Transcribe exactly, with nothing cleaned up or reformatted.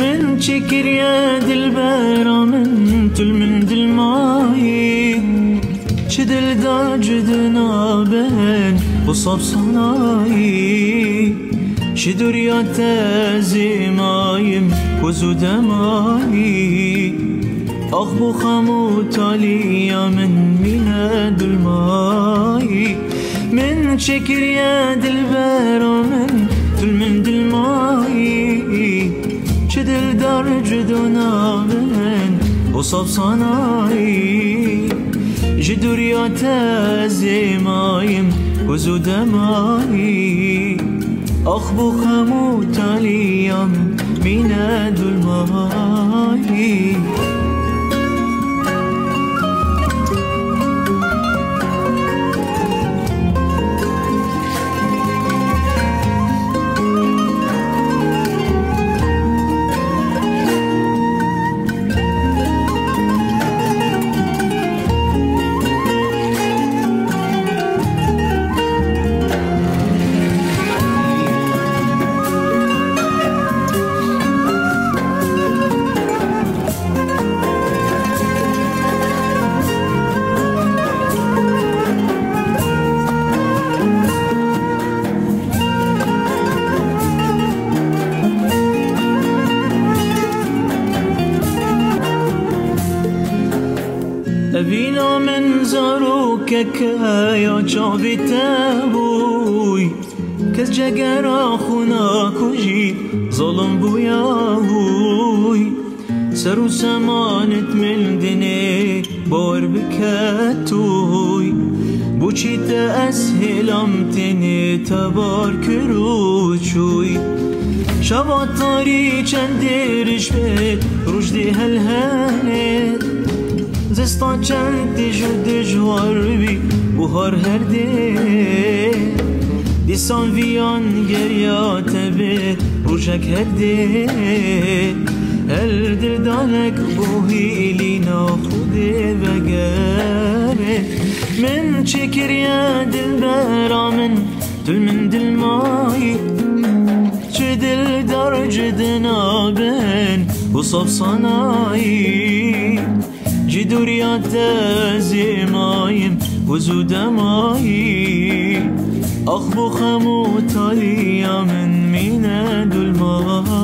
من شكر يا دلبرا من تل من دلماي شدل دا جدنا بين وصاب صناي شدور يا تازمايم وزود ماي أخبو خمو تاليا من ميلاد الماي من شكر يا دلبرا من تل من دلماي شدل دار جدنا من وصاب صناي جدور يا تازمايم وزود ماي أخبو خمو تاليا من ميلاد الماي أبينا من زاروكك يا جابي تابوي كز جگرا خونا کجی ظلم بویاهوی سرو سمانت ملدنه بار بکتوی بوچی تأسهلم تنه تبار کروچوی شبا تاری چند رشبه رشدی هل هلت زستان چند دجو دجوار بی بوهار هر ده دیسان ویان گریات به روشک هر ده هر دل دانک بوهیلی ناخوده بگره من چکر یا دل برا من دل من دل مایی چه دل دار جدنا بن وصف صنائی جدور يا تازمايم وزود ماي أخبو خمو تاليا من ميناد الماي